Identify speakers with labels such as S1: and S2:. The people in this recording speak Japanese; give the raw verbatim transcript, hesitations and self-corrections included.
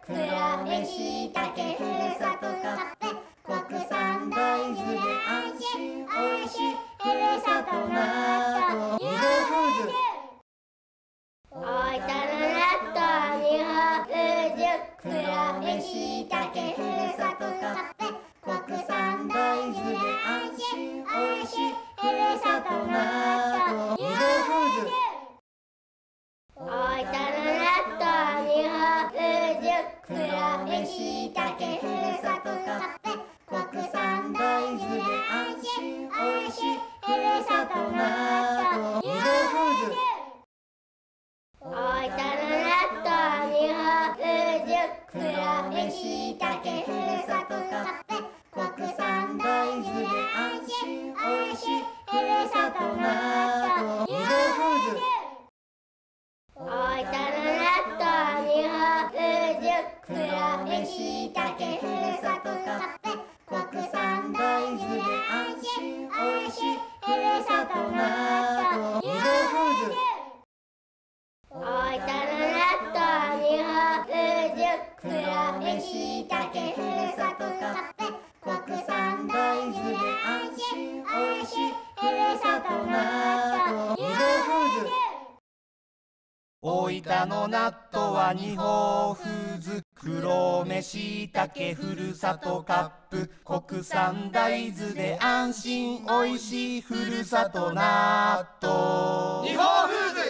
S1: 黒目しいたけふるさとカップ、国産大豆で安心おいしいふるさと納豆。日本フーズ。大分の納豆日本フーズ。黒目しいたけふるさとカップ、国産大豆で安心おいしいふるさと納豆。日本フーズ。大分の納豆日本フーズ。黒目しいたけふるさとカップ、国産大豆で安心おいしいふるさと納豆。日本フーズ。大分の納豆日本フーズ。黒目しいたけふるさとカップ、国産大豆で安心おいしいふるさと納豆。日本フーズ。大分の納豆日本フーズ。黒目しいたけふるさとカップ、国産大豆で安心おいしいふるさと納豆。日本フーズ。大分の納豆日本フーズ。黒目しいたけふるさとカップ、国産大豆で安心おいしいふるさと納豆。日本フーズ。
S2: 大分の納豆は日本フーズ。黒目しいたけふるさとカップ、国産大豆で安心おいしいふるさと納豆。
S3: 日本フーズ。